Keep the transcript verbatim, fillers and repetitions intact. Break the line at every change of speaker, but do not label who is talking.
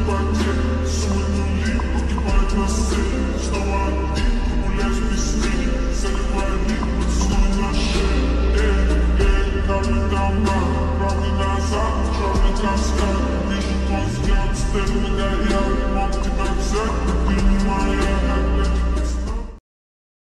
потери, суммы нули погибают на сцене. Снова один, гулять без тени, заливай поцелуй на шее. Эй, эй, капли дома, правда назад, черный каскад. Вижу твой взгляд, стены горят, мог тебя взять, но ты не